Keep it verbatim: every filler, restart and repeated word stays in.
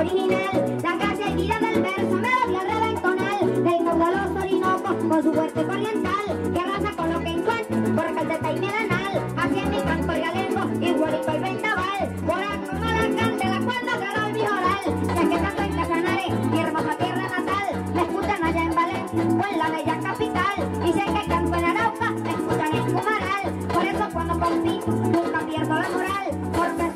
original, la gracia y vida del verso, melodía reventonal, del caudaloso Orinoco, con su fuerte oriental, que arrasa con lo que encuentra, por calceta y medanal, así es mi canto y galengo, igualito el vendaval, por acto malacán de la cuerda ganó el vijoral, ya que tanto en Casanare, mi hermosa tierra natal, me escuchan allá en Valencia, o en la bella capital, y sé que canto en Arauca, me escuchan en Cumaral, por eso cuando compito, nunca pierdo la moral, porque